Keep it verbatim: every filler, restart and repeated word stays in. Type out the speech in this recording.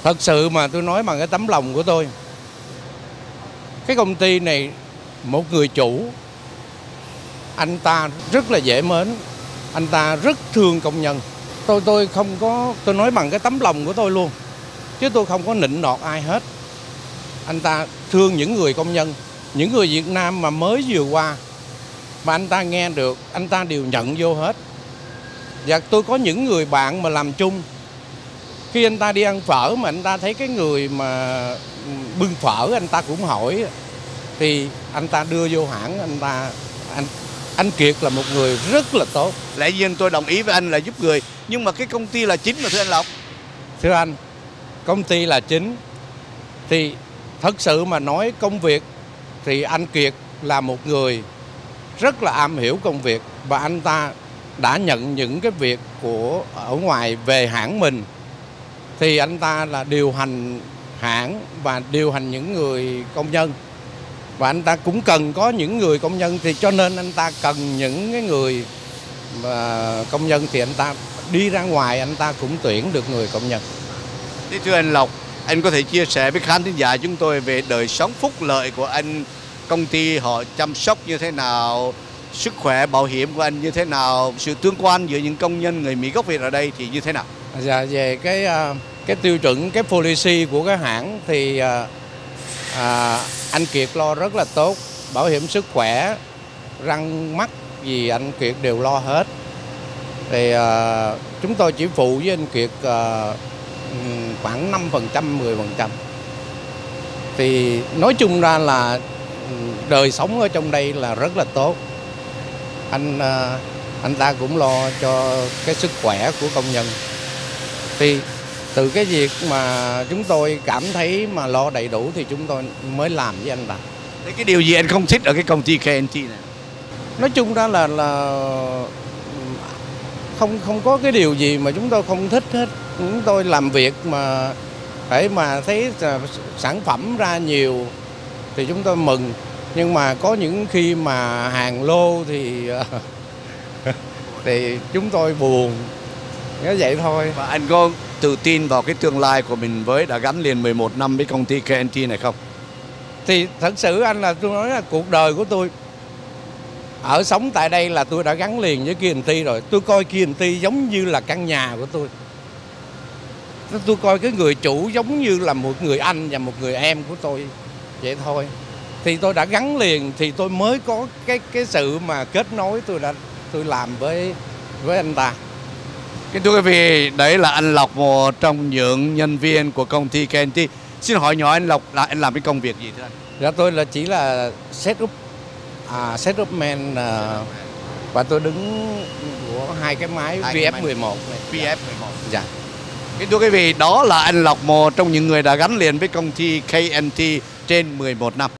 Thật sự mà tôi nói bằng cái tấm lòng của tôi, cái công ty này, một người chủ, anh ta rất là dễ mến, anh ta rất thương công nhân. Tôi tôi không có, tôi nói bằng cái tấm lòng của tôi luôn, chứ tôi không có nịnh nọt ai hết. Anh ta thương những người công nhân, những người Việt Nam mà mới vừa qua, mà anh ta nghe được, anh ta đều nhận vô hết. Và tôi có những người bạn mà làm chung, khi anh ta đi ăn phở mà anh ta thấy cái người mà bưng phở anh ta cũng hỏi, thì anh ta đưa vô hãng. Anh ta anh anh Kiệt là một người rất là tốt. Lẽ nhiên tôi đồng ý với anh là giúp người, nhưng mà cái công ty là chính mà thưa anh Lộc. Thưa anh, công ty là chính, thì thật sự mà nói công việc thì anh Kiệt là một người rất là am hiểu công việc, và anh ta đã nhận những cái việc của ở ngoài về hãng mình, thì anh ta là điều hành hãng và điều hành những người công nhân, và anh ta cũng cần có những người công nhân, thì cho nên anh ta cần những cái người mà công nhân, thì anh ta đi ra ngoài anh ta cũng tuyển được người công nhân. Thế thưa anh Lộc, anh có thể chia sẻ với khán thính giả chúng tôi về đời sống phúc lợi của anh, công ty họ chăm sóc như thế nào, sức khỏe bảo hiểm của anh như thế nào, sự tương quan giữa những công nhân người Mỹ gốc Việt ở đây thì như thế nào? Dạ, về cái cái tiêu chuẩn, cái policy của cái hãng thì à, anh Kiệt lo rất là tốt. Bảo hiểm sức khỏe, răng mắt gì anh Kiệt đều lo hết. Thì à, chúng tôi chỉ phụ với anh Kiệt à, khoảng năm phần trăm, mười phần trăm. Thì nói chung ra là đời sống ở trong đây là rất là tốt. Anh à, anh ta cũng lo cho cái sức khỏe của công nhân. Thì từ cái việc mà chúng tôi cảm thấy mà lo đầy đủ thì chúng tôi mới làm với anh ta. Thế cái điều gì anh không thích ở cái công ty ca en tê này? Nói chung đó là là không không có cái điều gì mà chúng tôi không thích hết. Chúng tôi làm việc mà phải mà thấy sản phẩm ra nhiều thì chúng tôi mừng, nhưng mà có những khi mà hàng lô thì thì chúng tôi buồn. Như vậy thôi. Và anh có tự tin vào cái tương lai của mình với đã gắn liền mười một năm với công ty ca en tê này không? Thì thật sự anh là tôi nói là cuộc đời của tôi ở sống tại đây là tôi đã gắn liền với ca en tê rồi. Tôi coi ca en tê giống như là căn nhà của tôi. Tôi coi cái người chủ giống như là một người anh và một người em của tôi. Vậy thôi. Thì tôi đã gắn liền thì tôi mới có cái cái sự mà kết nối, tôi đã tôi làm với với anh ta. Kính thưa quý vị, đấy là anh Lộc, một trong những nhân viên của công ty ca en tê. Xin hỏi nhỏ anh Lộc là anh làm cái công việc gì thưa anh? Dạ tôi là chỉ là setup, à, setup man, à, và tôi đứng của hai cái máy hai vê ép mười một này. vê ép mười một. Dạ. Kính thưa quý vị, đó là anh Lộc, một trong những người đã gắn liền với công ty ca en tê trên mười một năm.